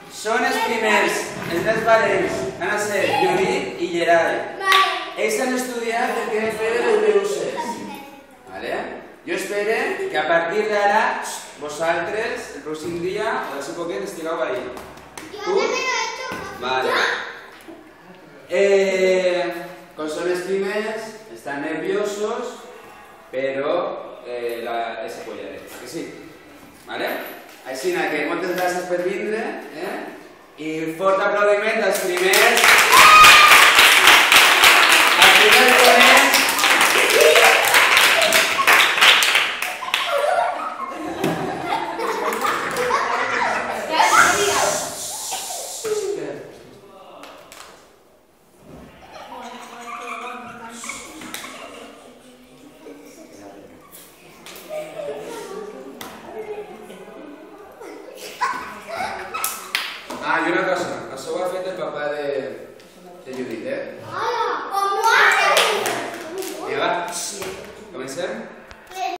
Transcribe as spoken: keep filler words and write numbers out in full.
són els primers, els més valents, van a ser Judit i Gerai. Ells han estudiat el que hem de fer les B U Cs. Jo espero que a partir d'ara vosaltres, el pròxim dia, o d'ací poquet, estigueu ahí. Tu? Vale. Com són els primers, estan nerviosos, però els apoyaré. Que sí? Vale? Així que moltes gràcies per vindre i fort aplaudiment als primers als primers ponents. Ah, i una cosa, això ho ha fet el papà de Judit, eh? Hola, com ho has fet? Vinga, va, comencem?